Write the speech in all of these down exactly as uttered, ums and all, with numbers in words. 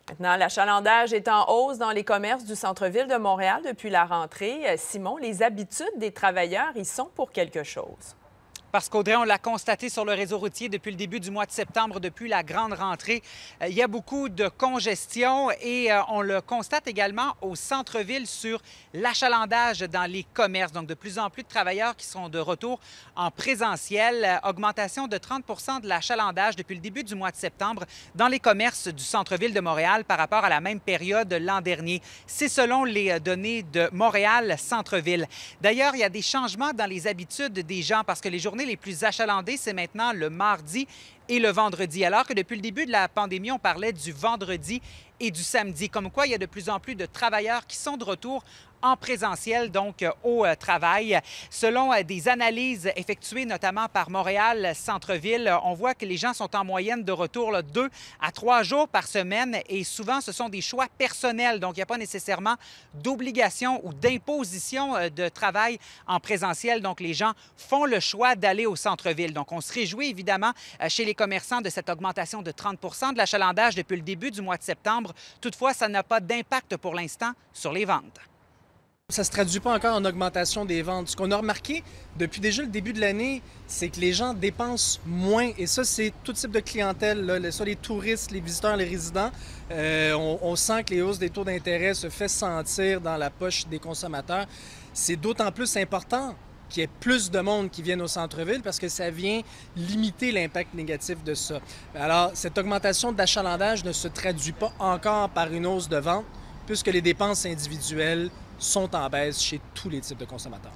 Maintenant, l'achalandage est en hausse dans les commerces du centre-ville de Montréal depuis la rentrée. Simon, les habitudes des travailleurs y sont pour quelque chose. Parce qu'Audrey, on l'a constaté sur le réseau routier depuis le début du mois de septembre, depuis la grande rentrée. Euh, il y a beaucoup de congestion et euh, on le constate également au centre-ville sur l'achalandage dans les commerces. Donc, de plus en plus de travailleurs qui sont de retour en présentiel. Euh, augmentation de trente pour cent de l'achalandage depuis le début du mois de septembre dans les commerces du centre-ville de Montréal par rapport à la même période l'an dernier. C'est selon les données de Montréal Centre-ville. D'ailleurs, il y a des changements dans les habitudes des gens parce que les journées les plus achalandées, c'est maintenant le mardi et le vendredi, alors que depuis le début de la pandémie, on parlait du vendredi et du samedi. Comme quoi, il y a de plus en plus de travailleurs qui sont de retour en présentiel, donc au travail. Selon des analyses effectuées notamment par Montréal Centre-ville, on voit que les gens sont en moyenne de retour là, deux à trois jours par semaine et souvent, ce sont des choix personnels. Donc, il n'y a pas nécessairement d'obligation ou d'imposition de travail en présentiel. Donc, les gens font le choix d'aller au centre-ville. Donc, on se réjouit évidemment chez les commerçants de cette augmentation de trente pour cent de l'achalandage depuis le début du mois de septembre. Toutefois, ça n'a pas d'impact pour l'instant sur les ventes. Ça ne se traduit pas encore en augmentation des ventes. Ce qu'on a remarqué depuis déjà le début de l'année, c'est que les gens dépensent moins. Et ça, c'est tout type de clientèle, là, soit les touristes, les visiteurs, les résidents. Euh, on, on sent que les hausses des taux d'intérêt se fait sentir dans la poche des consommateurs. C'est d'autant plus important qu'il y ait plus de monde qui vienne au centre-ville parce que ça vient limiter l'impact négatif de ça. Alors, cette augmentation d'achalandage ne se traduit pas encore par une hausse de vente puisque les dépenses individuelles sont en baisse chez tous les types de consommateurs.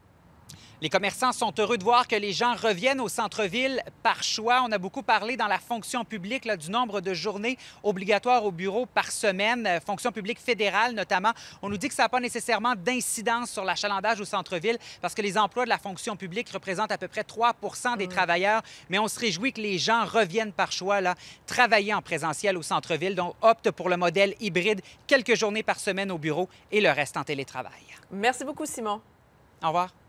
Les commerçants sont heureux de voir que les gens reviennent au centre-ville par choix. On a beaucoup parlé dans la fonction publique là, du nombre de journées obligatoires au bureau par semaine, euh, fonction publique fédérale notamment. On nous dit que ça n'a pas nécessairement d'incidence sur l'achalandage au centre-ville parce que les emplois de la fonction publique représentent à peu près trois pour cent des mmh. travailleurs. Mais on se réjouit que les gens reviennent par choix là, travailler en présentiel au centre-ville, donc optent pour le modèle hybride, quelques journées par semaine au bureau et le reste en télétravail. Merci beaucoup, Simon. Au revoir.